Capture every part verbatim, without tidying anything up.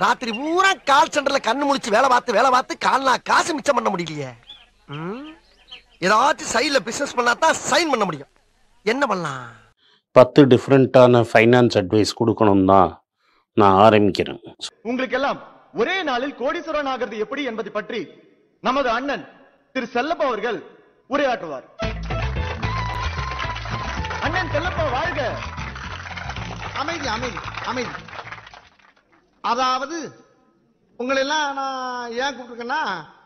ராத்திரி பூரா கால் சென்டர்ல கண்ணு முழிச்சு வேலை பார்த்து வேலை பார்த்து கால்னா காசு மிச்சம் பண்ண முடியலையே. ஏதாச்சும் சைட்ல பிசினஸ் பண்ணா தான் சைன் பண்ண முடியும். என்ன பண்ணலாம்? பத்து டிஃப்ரெண்டான ஃபைனான்ஸ் அட்வைஸ் கொடுக்கணும் தான் நான் ஆரம்பிக்கிறேன். உங்களுக்கு எல்லாம் ஒரே நாளில் கோடீஸ்வரன் ஆகிறது எப்படி என்பதை பற்றி நமது அண்ணன் திரு செல்லப்பா அவர்கள் உரையாற்றுவார். அண்ணன் செல்லப்பா வாழ்க. அமைதி அமைதி அமைதி. அதாவது உங்களை எல்லாம் நான் ஏன் கூப்பிட்டுருக்கேன்னா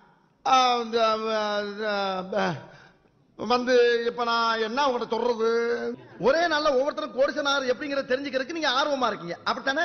வந்து இப்ப நான் என்ன உங்கள்ட்ட சொல்றது, ஒரே நாள்ல ஒவ்வொருத்தரும் கோடிசனார் எப்படிங்கிறத தெரிஞ்சுக்கிறதுக்கு நீங்க ஆர்வமா இருக்கீங்க, அப்படித்தானே?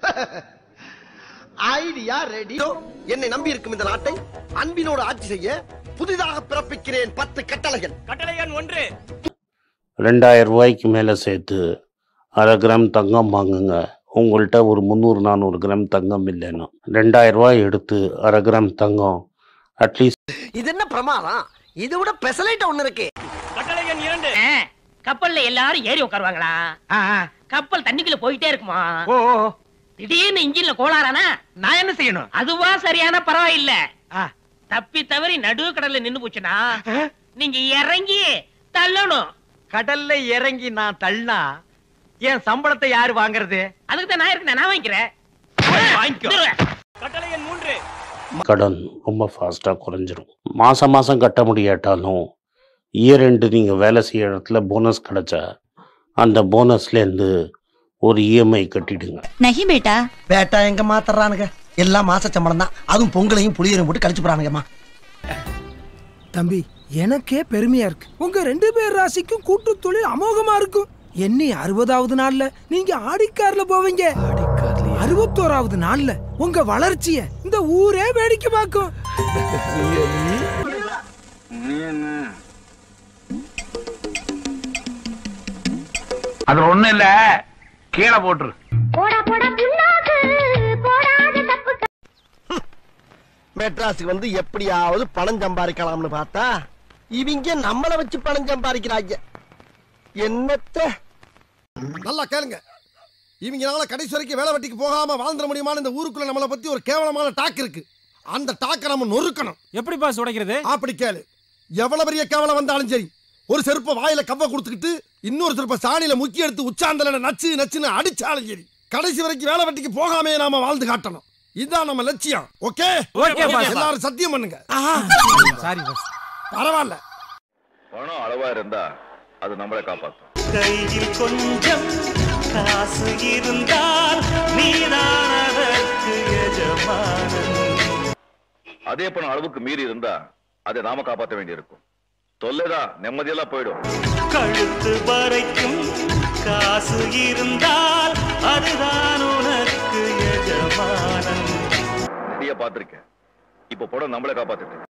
Idea ready. என்னை நம்பி இருக்கும் இந்த நாட்டை அன்பினோடு ஆட்சி செய்ய புதிதாக பிறப்பிக்கிறேன் பத்து கட்டளைகள். கட்டளைகள் ஒன்று, ரெண்டாயிரம் ரூபாய்க்கு மேலே சேர்த்து அரை கிராம் தங்கம் வாங்குங்க. உங்கள்கிட்ட ஒரு முந்நூறு நானூறு கிராம் தங்கம் இல்லைன்னா ரெண்டாயிரம் ரூபாய் எடுத்து அரை கிராம் தங்கம் அட்லீஸ்ட். இது என்ன பிரமாதம்? இது விட பெசலைட் ஒண்ணு இருக்கு. கட்டளைகள் இரண்டு, கப்பல்ல எல்லாரும் ஏறி உட்காருவாங்களா? கப்பல் தண்ணிக்குள்ள போயிட்டே இருக்குமா? திடீர்னு இன்ஜின்ல கோளாறானா நான் என்ன செய்யணும்? அதுவா சரியான பரவாயில்ல. தப்பி தவறி நடு கடல்ல நின்னு போச்சுனா நீங்க இறங்கி தள்ளணும். கடல்ல இறங்கி நான் தள்ளனா என் சம்பளத்தை யாரு வாங்குறது? அதுக்கு தான் நான் இருக்கேன், நான் வாங்கிக்கிறேன். கட்டளைகள் மூன்று, கடன் ரொம்ப ஃபாஸ்ட்டாக குறைஞ்சிரும். மாதம் மாதம் கட்ட முடியாட்டாலும் இயர் ரெண்டு நீங்கள் வேலை செய்கிற இடத்துல போனஸ் கிடைச்சா அந்த போனஸ்லேருந்து ஒரு இஎம்ஐ கட்டிடுங்க. நஹி பேட்டா. பேட்டா எங்க மாத்தறானுங்க? எல்லாம் மாச சம்பளம் தான். அதுவும் பொங்கலையும் புளியரையும் போட்டு கழிச்சு போறானுங்கம்மா. தம்பி, எனக்கே பெருமையா இருக்கு. உங்க ரெண்டு பேர் ராசிக்கும் கூட்டு தொழில் அமோகமா இருக்கும். என்னி அறுபதாவது நாள்ல நீங்க ஆடிக்கார்ல போவீங்க. அறுபத்தோராவது நாள்ல உங்க வளர்ச்சிய இந்த ஊரே வேடிக்கை பார்க்கும். அது ஒண்ணு இல்ல, கீழே போட்டுரு. மெட்ராஸுக்கு வந்து எப்படியாவது பணம் சம்பாதிக்கலாம்னு பார்த்தா இவங்க நம்மள வச்சு பணம் சம்பாதிக்கிறாங்க. என்னத்த நல்லா கேளுங்க. இவங்களால கடைசி வரைக்கும் வேலை வெட்டிக்கு போகாம வாழ்ந்துட முடியுமான்னு இந்த ஊருக்குள்ள நம்மளை பத்தி ஒரு கேவலமான டாக் இருக்கு. அந்த டாக்கை நம்ம நொறுக்கணும். எப்படிப்பா உடைக்கிறது? அப்படி கேளு. எவ்வளவு பெரிய கேவலம் வந்தாலும் சரி, ஒரு செருப்ப வாயில கவ்வ கொடுத்துக்கிட்டு இன்னொரு செருப்ப சாணியில முக்கி எடுத்து உச்சாந்தல நச்சு நச்சுன்னு அடிச்சாலும் சரி, கடைசி வரைக்கும் வேலை வெட்டிக்கு போகாமே நாம வாழ்ந்து காட்டணும். இதுதான் நம்ம லட்சியம். ஓகே? எல்லாரும் சத்தியம் பண்ணுங்க. Sorry boss. பரவாயில்ல. பணம் அளவா இருந்தா அது நம்மளை காப்பாற்றும். கையில் கொஞ்சம் காசு இருந்தால் நீதான் அதற்கு எஜமானன். அதே பணம் அளவுக்கு மீறி இருந்தா அதை நாம காப்பாற்ற வேண்டி இருக்கும். தொல்லைதான் நிம்மதியெல்லாம் போயிடும். கழுத்து வரைக்கும் காசு இருந்தால் அதுதான் உனக்கு எஜமானன். நிறைய பார்த்திருக்கேன். இப்ப படம் நம்மளை காப்பாத்துட்டு